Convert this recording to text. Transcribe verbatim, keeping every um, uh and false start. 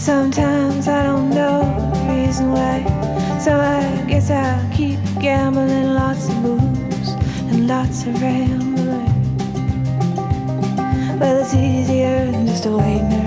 Sometimes I don't know the reason why, so I guess I'll keep gambling. Lots of moves and lots of rambling. Well, it's easier than just a waiting around.